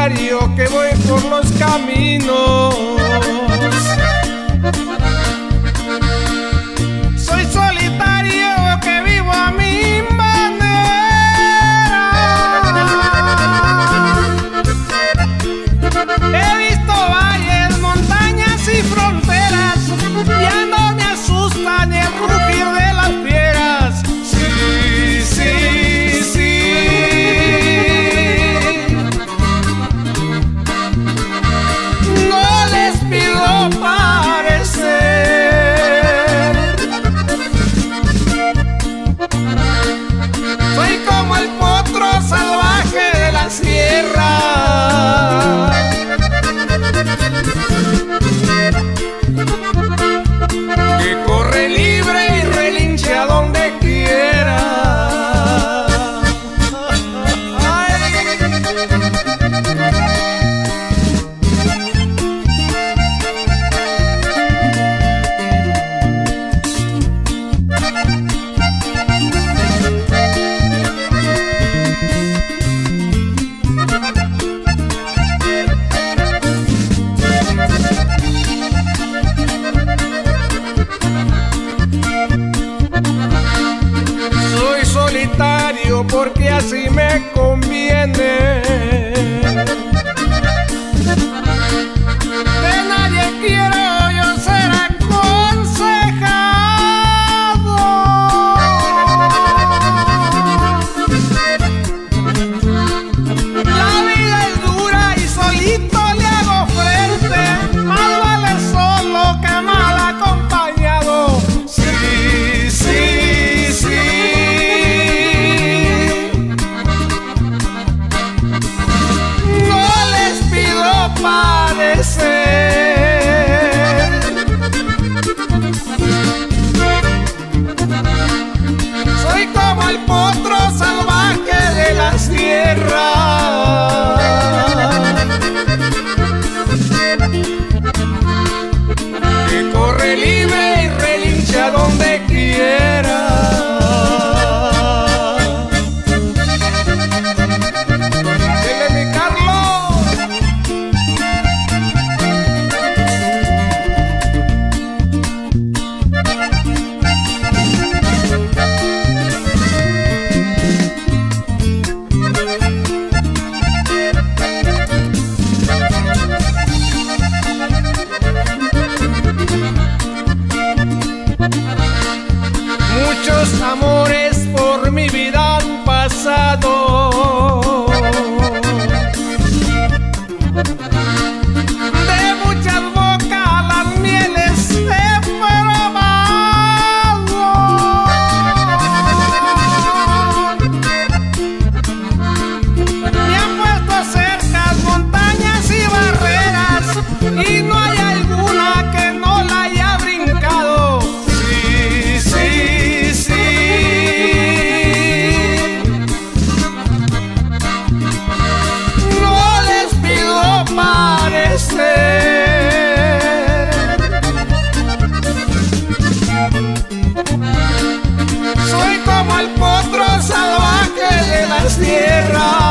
solitario que voy por los caminos. Soy solitario que vivo a mi manera. He visto valles, montañas y fronteras, ya no me asusta ni el rugir de las fieras. Sí, sí, sí. No les pido parecer. Soy como el potro salvaje de la sierra, que corre libre y relinche a donde quiera. Soy solitario porque así me conviene. De nadie quiero yo ser aconsejado. La vida es dura y solito le hago frente. Más vale solo que mal acompañado. Sí, sí, sí. No les pido padecer. Soy como el potro salvaje de las tierras, que corre libre y relincha donde quiera. Dile, mi Carlos. Muchos amores por mi vida han pasado, de muchas bocas las mieles he probado. Me han puesto cercas, montañas y barreras, y no hay alguna que no la haya brincado. Sí, sí, sí. No les pido parecer. Soy como el potro salvaje de las tierras,